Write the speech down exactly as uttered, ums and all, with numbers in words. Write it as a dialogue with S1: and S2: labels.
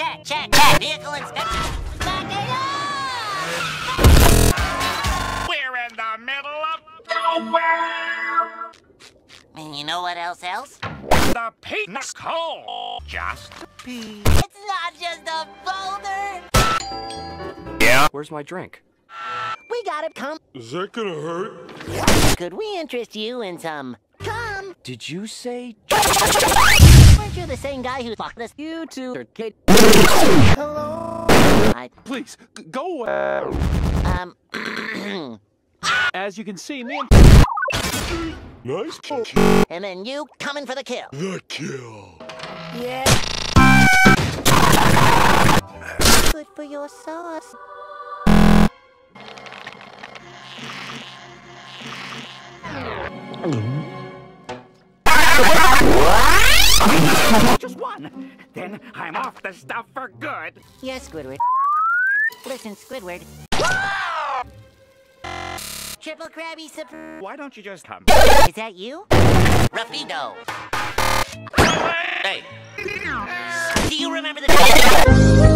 S1: check, check, check. Vehicle inspection. Back it up!
S2: We're in the middle of nowhere.
S1: And you know what else else?
S2: The penis hole. Just pee.
S1: It's not just a boulder.
S2: Yeah.
S3: Where's my drink?
S1: We got it, come.
S4: Is that gonna hurt?
S1: Could we interest you in some cum?
S3: Did you say?
S1: Weren't you the same guy who fucked us? You two are kid. Hello? I...
S3: Please, g go away.
S1: Um...
S3: As you can see, me and...
S4: Nice kill.
S1: And then you coming for the kill.
S4: The kill.
S1: Yeah. Good for your sauce.
S2: Just one. Then I'm off the stuff for good.
S1: Yes, Squidward. Listen, Squidward. Triple Krabby Supreme.
S2: Why don't you just come?
S1: Is that you? Rapido. Hey. Do you remember the...